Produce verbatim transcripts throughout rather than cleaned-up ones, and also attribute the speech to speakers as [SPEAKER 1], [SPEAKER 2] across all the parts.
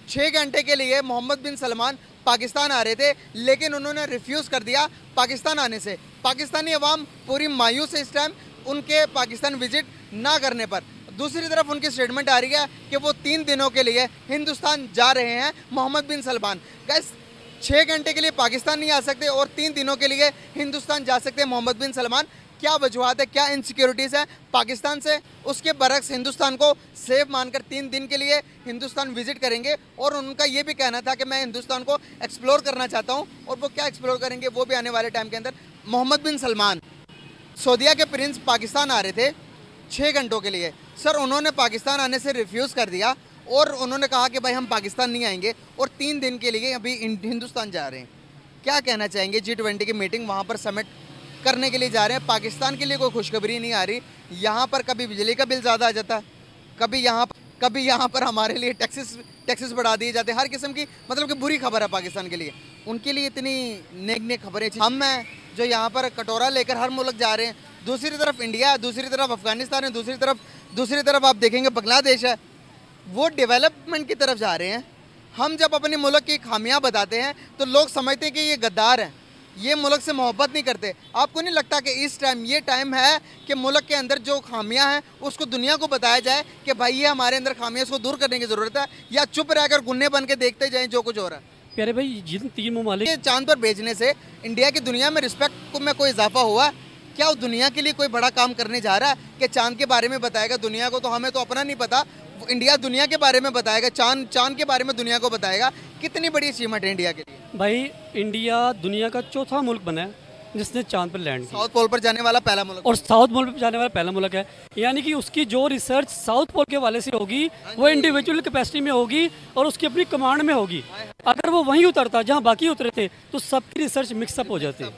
[SPEAKER 1] छः घंटे के लिए मोहम्मद बिन सलमान पाकिस्तान आ रहे थे, लेकिन उन्होंने रिफ्यूज़ कर दिया पाकिस्तान आने से। पाकिस्तानी अवाम पूरी मायूस है इस टाइम उनके पाकिस्तान विजिट ना करने पर। दूसरी तरफ उनकी स्टेटमेंट आ रही है कि वो तीन दिनों के लिए हिंदुस्तान जा रहे हैं मोहम्मद बिन सलमान। गैस छः घंटे के लिए पाकिस्तान नहीं आ सकते और तीन दिनों के लिए हिंदुस्तान जा सकते हैं मोहम्मद बिन सलमान। क्या वजूहत है, क्या इनसिक्योरिटीज़ है पाकिस्तान से? उसके बरक्स हिंदुस्तान को सेफ मानकर तीन दिन के लिए हिंदुस्तान विजिट करेंगे। और उनका ये भी कहना था कि मैं हिंदुस्तान को एक्सप्लोर करना चाहता हूँ, और वो क्या एक्सप्लोर करेंगे वो भी आने वाले टाइम के अंदर। मोहम्मद बिन सलमान सऊदीया के प्रिंस पाकिस्तान आ रहे थे छः घंटों के लिए। सर उन्होंने पाकिस्तान आने से रिफ्यूज़ कर दिया और उन्होंने कहा कि भाई हम पाकिस्तान नहीं आएंगे, और तीन दिन के लिए अभी हिंदुस्तान जा रहे हैं। क्या कहना चाहेंगे? जी ट्वेंटी की मीटिंग वहाँ पर समिट करने के लिए जा रहे हैं। पाकिस्तान के लिए कोई खुशखबरी नहीं आ रही। यहाँ पर कभी बिजली का बिल ज़्यादा आ जाता है, कभी यहाँ पर कभी यहाँ पर हमारे लिए टैक्सेस टैक्सेस बढ़ा दिए जाते हैं। हर किस्म की मतलब कि बुरी खबर है पाकिस्तान के लिए। उनके लिए इतनी नेक नेक खबरें हम हैं जो यहाँ पर कटोरा लेकर हर मुल्क जा रहे हैं। दूसरी तरफ इंडिया है, दूसरी तरफ अफगानिस्तान है, दूसरी तरफ दूसरी तरफ आप देखेंगे बांग्लादेश है, वो डेवलपमेंट की तरफ जा रहे हैं। हम जब अपने मुल्क की खामियां बताते हैं तो लोग समझते हैं कि ये गद्दार हैं, ये मुल्क से मोहब्बत नहीं करते। आपको नहीं लगता कि इस टाइम ये टाइम है कि मुल्क के अंदर जो खामियां हैं उसको दुनिया को बताया जाए कि भाई ये हमारे अंदर खामियां, इसको दूर करने की ज़रूरत है, या चुप रहकर गुन्ने बन के देखते जाएं जो कुछ हो रहा है?
[SPEAKER 2] प्यारे भाई, जिन तीन ममालिक
[SPEAKER 1] चांद पर भेजने से इंडिया की दुनिया में रिस्पेक्ट में कोई इजाफा हुआ है क्या? वो दुनिया के लिए कोई बड़ा काम करने जा रहा है कि चांद के बारे में बताएगा दुनिया को? तो हमें तो अपना नहीं पता, इंडिया दुनिया के बारे में बताएगा, चांद चांद के बारे में दुनिया को बताएगा। कितनी बड़ी अचीवमेंट है इंडिया के लिए।
[SPEAKER 2] भाई, इंडिया दुनिया का चौथा मुल्क बना है जिसने चांद पर लैंड किया।
[SPEAKER 1] साउथ पोल पर जाने वाला पहला मुल्क,
[SPEAKER 2] और साउथ पोल पर जाने वाला पहला मुल्क है। यानी कि उसकी जो रिसर्च साउथ पोल के वाले से होगी वो इंडिविजुअल कैपेसिटी में होगी और उसकी अपनी कमांड में होगी। अगर वो वहीं उतरता जहाँ बाकी उतरे थे तो सबकी रिसर्च मिक्सअप हो जाती।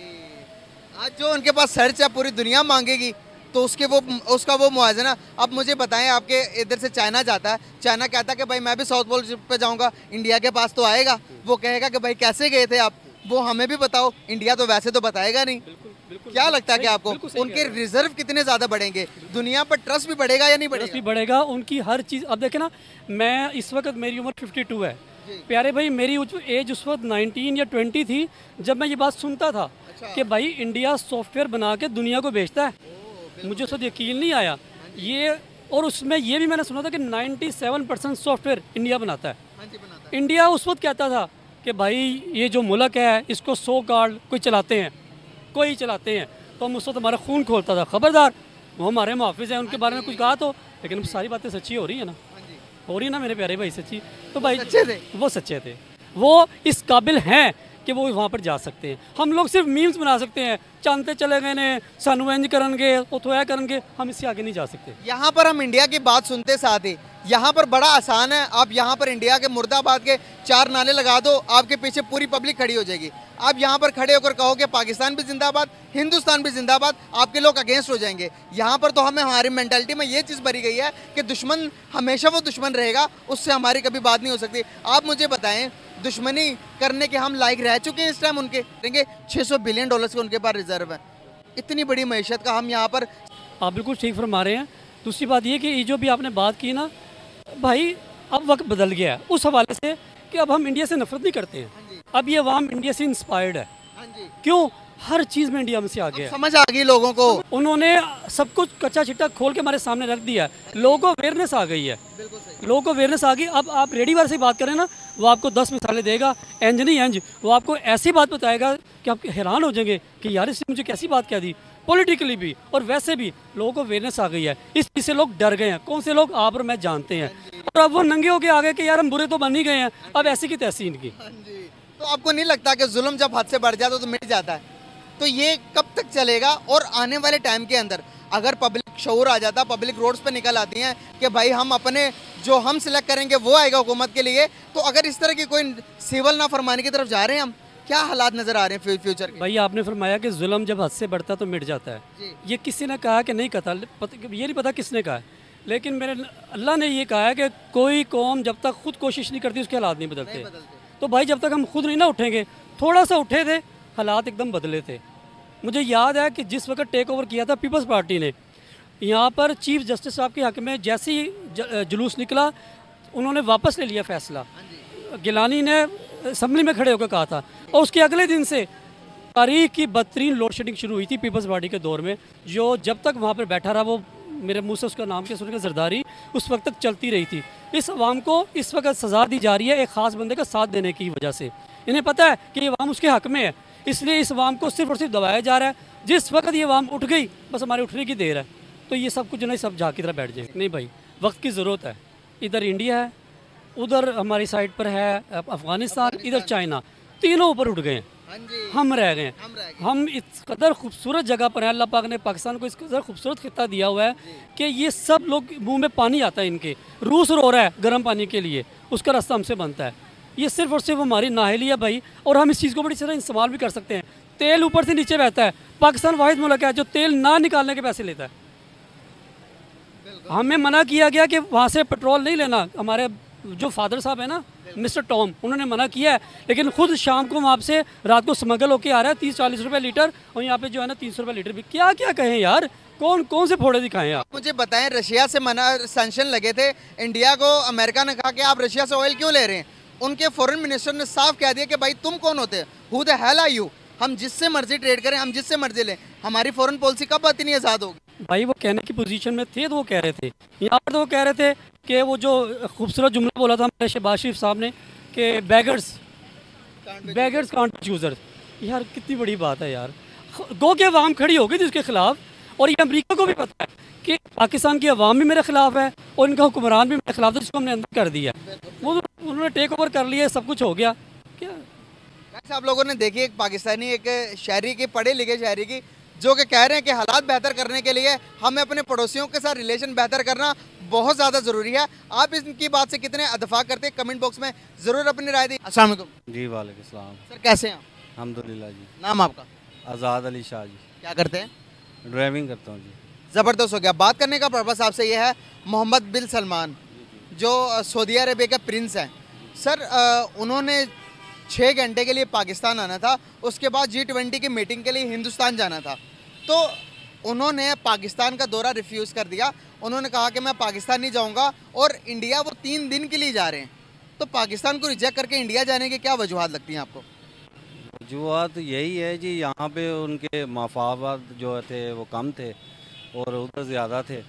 [SPEAKER 1] आज जो उनके पास सर्च है पूरी दुनिया मांगेगी तो उसके वो उसका वो मुआवजा। अब मुझे बताएं, आपके इधर से चाइना जाता है, चाइना कहता है कि भाई मैं भी साउथ पोल पे जाऊंगा, इंडिया के पास तो आएगा, वो कहेगा कि भाई कैसे गए थे आप, वो हमें भी बताओ। इंडिया तो वैसे तो बताएगा नहीं। बिल्कुल, बिल्कुल, क्या लगता है कि आपको उनके रिजर्व कितने ज्यादा बढ़ेंगे? दुनिया पर ट्रस्ट भी बढ़ेगा या नहीं बढ़ेगा?
[SPEAKER 2] ट्रस्ट भी बढ़ेगा, उनकी हर चीज़। अब देखे ना, मैं इस वक्त मेरी उम्र फिफ्टी टू है प्यारे भाई, मेरी एज उस वक्त नाइनटीन या ट्वेंटी थी जब मैं ये बात सुनता था कि भाई इंडिया सॉफ्टवेयर बना के दुनिया को बेचता है। मुझे उससे यकीन नहीं आया ये। और उसमें ये भी मैंने सुना था कि सत्तानवे परसेंट सॉफ्टवेयर इंडिया बनाता है। इंडिया उस वक्त कहता था कि भाई ये जो मुल्क है इसको सौ गार्ड कोई चलाते हैं, कोई चलाते हैं। तो हम उस वक्त हमारा खून खोलता था, खबरदार वो हमारे मुहाफिज हैं, उनके बारे में कुछ कहा तो। लेकिन अब सारी बातें सच्ची हो रही है ना, हो रही है ना मेरे प्यारे भाई, सच्ची। तो भाई
[SPEAKER 1] सच्चे थे,
[SPEAKER 2] वो सच्चे थे, वो इस काबिल हैं कि वो वहाँ पर जा सकते हैं। हम लोग सिर्फ मीम्स बना सकते हैं, चांदते चले गए ने सानू इंज करेंगे वो तो है करेंगे, हम इससे आगे नहीं जा सकते।
[SPEAKER 1] यहाँ पर हम इंडिया की बात सुनते साथ ही यहाँ पर बड़ा आसान है। आप यहाँ पर इंडिया के मुर्दाबाद के चार नारे लगा दो, आपके पीछे पूरी पब्लिक खड़ी हो जाएगी। आप यहाँ पर खड़े होकर कहोगे पाकिस्तान भी जिंदाबाद, हिंदुस्तान भी जिंदाबाद, आपके लोग अगेंस्ट हो जाएंगे। यहाँ पर तो हमें हमारी मेंटालिटी में ये चीज़ भरी गई है कि दुश्मन हमेशा वो दुश्मन रहेगा, उससे हमारी कभी बात नहीं हो सकती। आप मुझे बताएं, दुश्मनी करने के हम लायक रह चुके हैं इस टाइम? उनके देंगे छः सौ बिलियन डॉलर्स के उनके पास रिजर्व है। इतनी बड़ी मैशत का हम यहाँ पर।
[SPEAKER 2] आप बिल्कुल ठीक फरमा रहे हैं। दूसरी बात ये कि ये जो भी आपने बात की ना भाई, अब वक्त बदल गया है उस हवाले से कि अब हम इंडिया से नफरत नहीं करते हैं। अब ये अवाम इंडिया से इंस्पायर्ड है। क्यों? हर चीज़ में इंडिया में से आ गया,
[SPEAKER 1] समझ आ गई लोगों को।
[SPEAKER 2] उन्होंने सब कुछ कच्चा चिट्टा खोल के हमारे सामने रख दिया है। लोगों को अवेयरनेस आ गई है, लोगों को अवेयरनेस आ गई। अब आप रेडी वाले से बात करें ना, वो आपको दस मिसालें देगा, एंज नहीं एंज, वो आपको ऐसी बात बताएगा कि आप हैरान हो जाएंगे कि यार इसने मुझे कैसी बात कह दी। पॉलिटिकली भी और वैसे भी लोगों को अवेयरनेस आ गई है। इस चीज़ से लोग डर गए हैं। कौन से लोग? आप और मैं जानते हैं। और अब वो नंगे होके आ गए कि यार हम बुरे तो बन ही गए हैं, अब ऐसी की तैसी इनकी।
[SPEAKER 1] तो आपको नहीं लगता कि जुल्म जब हद से बढ़ जाता तो मिट जाता है? तो ये कब तक चलेगा? और आने वाले टाइम के अंदर अगर पब्लिक शऊर आ जाता, पब्लिक रोड्स पे निकल आती हैं कि भाई हम अपने जो हम सिलेक्ट करेंगे वो आएगा हुकूमत के लिए, तो अगर इस तरह की कोई सिविल नाफरमानी की तरफ जा रहे हैं हम, क्या हालात नजर आ रहे हैं फ्यूचर के?
[SPEAKER 2] भाई आपने फरमाया कि जुल्म जब हद से बढ़ता तो मिट जाता है। ये किसी ने कहा कि नहीं कहता, ये नहीं पता किसने कहा है, लेकिन मेरे अल्लाह ने ये कहा है कि कोई कौम जब तक खुद कोशिश नहीं करती उसके हालात नहीं बदलते, नहीं बदलते। तो भाई जब तक हम खुद नहीं ना उठेंगे, थोड़ा सा उठे थे हालात एकदम बदले थे। मुझे याद है कि जिस वक्त टेक ओवर किया था पीपल्स पार्टी ने, यहाँ पर चीफ जस्टिस साहब के हक में जैसे ही जुलूस निकला, उन्होंने वापस ले लिया फैसला। गिलानी ने असम्बली में खड़े होकर कहा था, और उसके अगले दिन से तारीख की बदतरीन लोड शेडिंग शुरू हुई थी पीपल्स पार्टी के दौर में, जो जब तक वहाँ पर बैठा रहा, वो मेरे मुंह से उसका नाम क्या सुन के जरदारी, उस वक्त तक चलती रही थी। इस अवाम को इस वक्त सज़ा दी जा रही है एक ख़ास बंदे का साथ देने की वजह से। इन्हें पता है कि ये अवाम उसके हक़ में है, इसलिए इस अवाम को सिर्फ और सिर्फ दबाया जा रहा है। जिस वक्त ये अवाम उठ गई, बस हमारे उठने की देर है, तो ये सब कुछ जो नहीं सब झाँक की तरह बैठ जाए। नहीं भाई, वक्त की ज़रूरत है। इधर इंडिया है, उधर हमारी साइड पर है अफ़गानिस्तान, इधर चाइना, तीनों ऊपर उठ गए हैं, हम रह गए हैं। हम इस कदर खूबसूरत जगह पर हैं, अल्लाह पाक ने पाकिस्तान को इस कदर खूबसूरत खिता दिया हुआ है कि ये सब लोग मुंह में पानी आता है इनके। रूस रो रहा है गर्म पानी के लिए, उसका रास्ता हमसे बनता है। ये सिर्फ और सिर्फ हमारी नाहली है भाई, और हम इस चीज़ को बड़ी तरह इस्तेमाल भी कर सकते हैं। तेल ऊपर से नीचे बहता है, पाकिस्तान वाहिद मुल्क है जो तेल ना निकालने के पैसे लेता है। हमें मना किया गया कि वहाँ से पेट्रोल नहीं लेना। हमारे जो फादर साहब है ना, मिस्टर टॉम, उन्होंने मना किया है, लेकिन खुद शाम को वहाँ से रात को स्मगल होके आ रहा है तीस चालीस रुपए लीटर, और यहाँ पे जो है ना तीन सौ रुपये लीटर भी। क्या क्या कहें यार, कौन कौन से फोड़े दिखाएं आप?
[SPEAKER 1] मुझे बताएं, रशिया से मना सैंक्शन लगे थे इंडिया को, अमेरिका ने कहा कि आप रशिया से ऑयल क्यों ले रहे हैं? उनके फॉरेन मिनिस्टर ने साफ कह दिया कि भाई तुम कौन होते, who the hell are you? हम जिससे मर्जी ट्रेड करें, हम जिससे मर्जी लें, हमारी फॉरेन पॉलिसी कब इतनी आज़ाद होगी?
[SPEAKER 2] भाई वो कहने की पोजीशन में थे तो वो कह रहे थे, यहाँ पर तो वो कह रहे थे कि वो जो खूबसूरत जुमला बोला था हमारे शहबाज शरीफ साहब ने कि बैगर्स बैगर्स कांट चूजर्स। यार कितनी बड़ी बात है यार, गो के अवाम खड़ी होगी थी उसके खिलाफ, और ये अमेरिका को भी पता है कि पाकिस्तान की अवाम भी मेरे खिलाफ है और इनका हुक्मरान भी मेरे खिलाफ है, जिसको हमने अंदर कर दिया। वो उन्होंने टेक ओवर कर लिया, सब कुछ हो गया। क्या
[SPEAKER 1] वैसे आप लोगों ने देखी एक पाकिस्तानी एक शहरी की, पढ़े लिखे शहरी की, जो कि कह रहे हैं कि हालात बेहतर करने के लिए हमें अपने पड़ोसियों के साथ रिलेशन बेहतर करना बहुत ज़्यादा ज़रूरी है। आप इनकी बात से कितने इत्तेफाक करते हैं, कमेंट बॉक्स में ज़रूर अपनी राय दी। अस्सलाम वालेकुम।
[SPEAKER 3] जी वालेकुम सलाम।
[SPEAKER 1] सर कैसे हैं आप?
[SPEAKER 3] अल्हम्दुलिल्लाह जी।
[SPEAKER 1] नाम आपका?
[SPEAKER 3] आज़ाद अली शाह जी।
[SPEAKER 1] क्या करते हैं?
[SPEAKER 3] ड्राइविंग करता हूँ जी।
[SPEAKER 1] ज़बरदस्त हो गया। बात करने का पर्पस आपसे ये है, मोहम्मद बिन सलमान जो सऊदी अरेबिया के प्रिंस हैं, सर उन्होंने छः घंटे के लिए पाकिस्तान आना था, उसके बाद जी ट्वेंटी की मीटिंग के लिए हिंदुस्तान जाना था, तो उन्होंने पाकिस्तान का दौरा रिफ्यूज़ कर दिया। उन्होंने कहा कि मैं पाकिस्तान नहीं जाऊंगा, और इंडिया वो तीन दिन के लिए जा रहे हैं। तो पाकिस्तान को रिजेक्ट करके इंडिया जाने की क्या वजूहत लगती हैं आपको?
[SPEAKER 3] वजूहत यही है जी, यहाँ पे उनके मफाद जो थे वो कम थे और उधर ज़्यादा थे,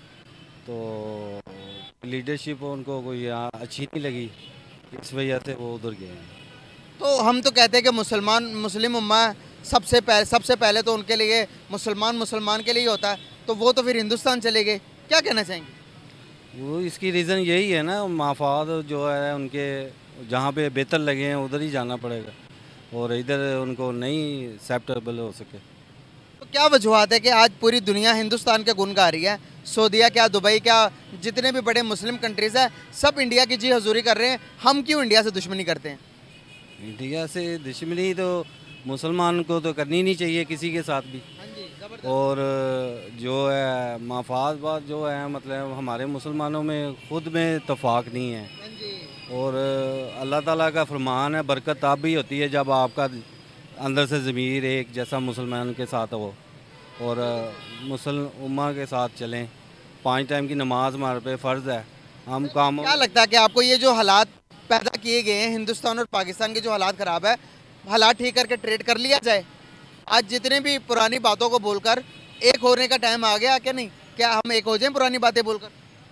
[SPEAKER 3] तो लीडरशिप उनको कोई यहाँ अच्छी नहीं लगी, इस वजह से वो उधर गए हैं।
[SPEAKER 1] तो हम तो कहते हैं कि मुसलमान मुस्लिम उम्मा सबसे पहले सबसे पहले तो उनके लिए मुसलमान मुसलमान के लिए होता है, तो वो तो फिर हिंदुस्तान चले गए, क्या कहना चाहेंगे?
[SPEAKER 3] वो इसकी रीज़न यही है ना, मफाद जो है उनके जहाँ पे बेहतर लगे हैं उधर ही जाना पड़ेगा, और इधर उनको नहीं एक्सेप्टेबल हो सके।
[SPEAKER 1] तो क्या वजूहत है कि आज पूरी दुनिया हिंदुस्तान के गुण गा रही है? सऊदीया क्या, दुबई क्या, जितने भी बड़े मुस्लिम कंट्रीज़ हैं सब इंडिया की जी हजूरी कर रहे हैं, हम क्यों इंडिया से दुश्मनी करते हैं?
[SPEAKER 3] इंडिया से दुश्मनी तो मुसलमान को तो करनी नहीं चाहिए किसी के साथ भी, और जो है मफाद बात जो है, मतलब हमारे मुसलमानों में ख़ुद में इत्तेफाक नहीं है, और अल्लाह ताला का फरमान है बरकत तब भी होती है जब आपका अंदर से ज़मीर एक जैसा मुसलमान के साथ हो, और मुसलमान उम्मा के साथ चलें। पाँच टाइम की नमाज हमारे पे फ़र्ज़ है। हम काम
[SPEAKER 1] क्या लगता है कि आपको ये जो हालात पैदा किए गए हैं, हिंदुस्तान और पाकिस्तान के जो हालात ख़राब है, हालात ठीक करके ट्रेड कर लिया जाए? आज जितने भी पुरानी बातों को बोलकर एक होने का टाइम आ गया, क्या नहीं? क्या हम एक हो जाएं पुरानी बातें बोलकर?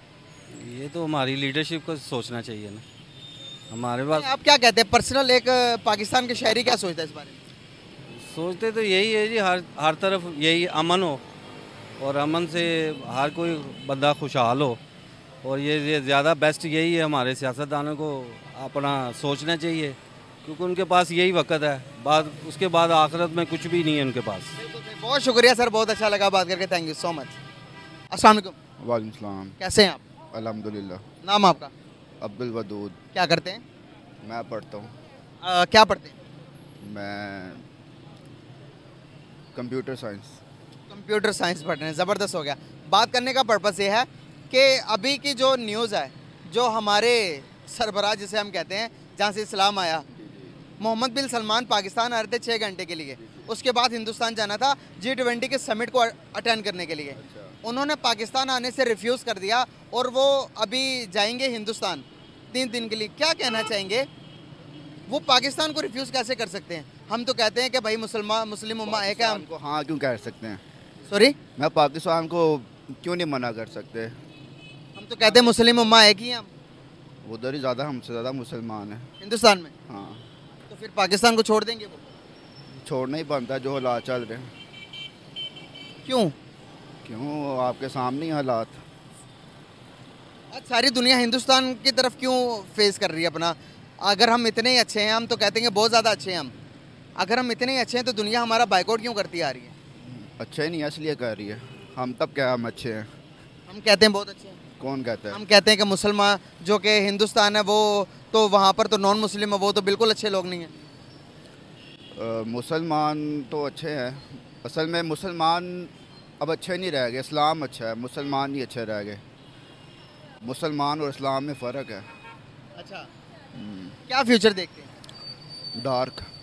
[SPEAKER 3] ये तो हमारी लीडरशिप को सोचना चाहिए ना, हमारे पास।
[SPEAKER 1] आप क्या कहते हैं, पर्सनल एक पाकिस्तान के शहरी क्या सोचता है इस बारे में?
[SPEAKER 3] सोचते तो यही है जी, हर हर तरफ यही अमन हो, और अमन से हर कोई बंदा खुशहाल हो, और ये ये ज़्यादा बेस्ट यही है। हमारे सियासतदानों को अपना सोचना चाहिए, क्योंकि उनके पास यही वक्त है, बाद उसके बाद आखिरत में कुछ भी नहीं है उनके पास।
[SPEAKER 1] बहुत शुक्रिया सर, बहुत अच्छा लगा बात करके, थैंक यू सो मच। अस्सलाम वालेकुम।
[SPEAKER 4] वालेकुम सलाम।
[SPEAKER 1] कैसे हैं आप?
[SPEAKER 4] अल्हम्दुलिल्लाह।
[SPEAKER 1] नाम आपका?
[SPEAKER 4] अब्दुल वदूद।
[SPEAKER 1] क्या करते हैं?
[SPEAKER 4] मैं पढ़ता हूँ।
[SPEAKER 1] आ, क्या पढ़ते हैं?
[SPEAKER 4] मैं कंप्यूटर साइंस।
[SPEAKER 1] कंप्यूटर साइंस पढ़ रहे हैं, ज़बरदस्त हो गया। बात करने का पर्पस ये है कि अभी की जो न्यूज़ है, जो हमारे सरबराह जिसे हम कहते हैं, जहाँ से इस्लाम आया, मोहम्मद बिन सलमान पाकिस्तान आ रहे थे छः घंटे के लिए, उसके बाद हिंदुस्तान जाना था जी ट्वेंटी के समिट को अटेंड करने के लिए। उन्होंने पाकिस्तान आने से रिफ्यूज़ कर दिया, और वो अभी जाएंगे हिंदुस्तान। तीन दिन के लिए, क्या कहना चाहेंगे? वो पाकिस्तान को रिफ्यूज़ कैसे कर सकते हैं? हम तो कहते हैं कि भाई मुसलमान मुस्लिम उम्मा एक है। हम
[SPEAKER 4] को हाँ क्यों कह सकते हैं?
[SPEAKER 1] सॉरी,
[SPEAKER 4] मैं पाकिस्तान को क्यों नहीं मना कर सकते?
[SPEAKER 1] हम तो कहते हैं मुस्लिम उम्मा एक ही है। हम
[SPEAKER 4] उधर ही ज़्यादा हमसे ज़्यादा मुसलमान हैं
[SPEAKER 1] हिंदुस्तान में,
[SPEAKER 4] हाँ।
[SPEAKER 1] तो फिर पाकिस्तान को छोड़ देंगे वो?
[SPEAKER 4] छोड़ना ही बनता है जो हालात चल रहे हैं।
[SPEAKER 1] क्यों?
[SPEAKER 4] क्यों, आपके सामने ही हालात।
[SPEAKER 1] आज सारी दुनिया हिंदुस्तान की तरफ क्यों फेस कर रही है अपना? अगर हम इतने ही अच्छे हैं, हम तो कहते हैं कि बहुत ज़्यादा अच्छे हैं हम, अगर हम इतने ही अच्छे हैं तो दुनिया हमारा बाइकआउट क्यों करती आ रही है?
[SPEAKER 4] अच्छा ही नहीं है इसलिए कह रही है। हम तब क्या हम अच्छे हैं?
[SPEAKER 1] हम कहते हैं बहुत अच्छे हैं।
[SPEAKER 4] कौन कहता है?
[SPEAKER 1] हम कहते हैं कि मुसलमान जो कि हिंदुस्तान है वो तो वहाँ पर तो नॉन मुस्लिम है, वो तो बिल्कुल अच्छे लोग नहीं हैं।
[SPEAKER 4] अ, मुसलमान तो अच्छे हैं। असल में मुसलमान अब अच्छे नहीं रह गए। इस्लाम अच्छा है, मुसलमान नहीं अच्छे रह गए। मुसलमान और इस्लाम में फ़र्क है।
[SPEAKER 1] अच्छा, क्या फ्यूचर देखते हैं?
[SPEAKER 4] डार्क।